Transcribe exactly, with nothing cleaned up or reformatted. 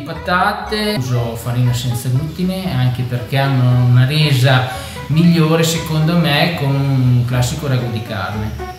patate, uso farina senza glutine anche perché hanno una resa migliore secondo me con un classico ragù di carne.